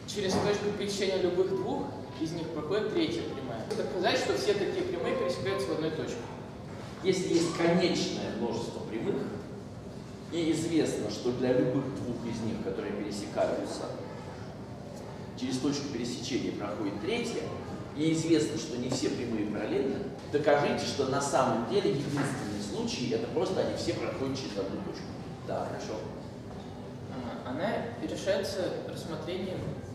через точку пересечения любых двух из них проходит третья прямая. Доказать, что все такие прямые пересекаются в одной точке. Если есть конечное множество прямых, и известно, что для любых двух из них, которые пересекаются, через точку пересечения проходит третья, и известно, что не все прямые параллельны, докажите, что на самом деле единственный случай, это просто они все проходят через одну точку. Да, хорошо. Она решается рассмотрением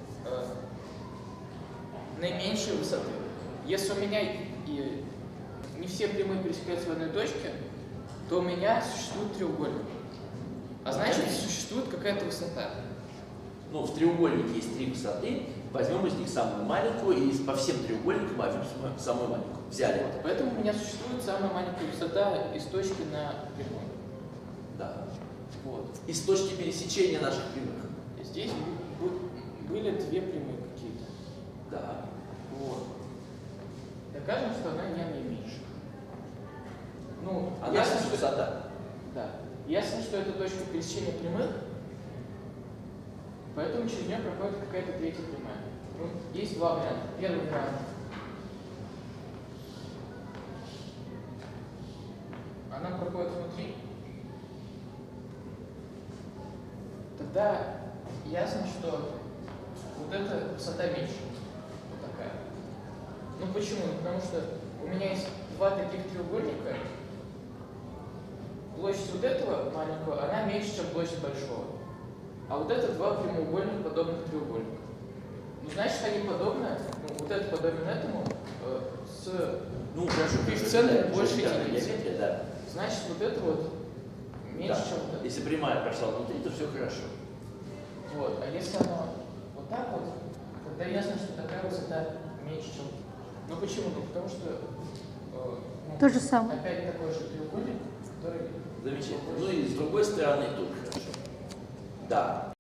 наименьшей высоты. Если у меня не все прямые пересекаются в одной точке, то у меня существует треугольник. А значит, существует какая-то высота. Ну, в треугольнике есть три высоты, возьмем из них самую маленькую, и по всем треугольникам возьмем самую маленькую. Взяли. Вот. Поэтому у меня существует самая маленькая высота из точки на прямой. Да. Вот. Из точки пересечения наших прямых. Здесь были две прямые какие-то. Да. Вот. Докажем, что она не наименьшая. Ну, она ясно, что высота. Да. Ясно, что это точка пересечения прямых, поэтому через нее проходит какая-то третья прямая. Ну, есть два варианта. Первый вариант. Она проходит внутри. Тогда ясно, что вот эта высота меньше. Вот такая. Ну почему? Ну, потому что у меня есть два таких треугольника. Площадь вот этого маленького, она меньше, чем площадь большого. А вот это два прямоугольных подобных треугольника. Ну, значит, они подобны, ну, вот это подобен этому с коэффициентом больше единицы. Да. Значит, вот это вот меньше, Да. чем вот это. Если прямая прошла внутри, то все хорошо. Вот. А если оно вот так вот, тогда ясно, что такая высота меньше, чем... Ну почему? Ну потому что то же самое. Опять такой же треугольник, который... Замечательно. Ну и с другой стороны тоже хорошо. Да.